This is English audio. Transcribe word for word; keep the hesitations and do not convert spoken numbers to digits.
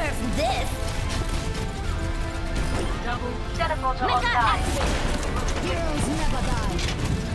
deserves this! Double teleporter Mega online. activate! Heroes never die!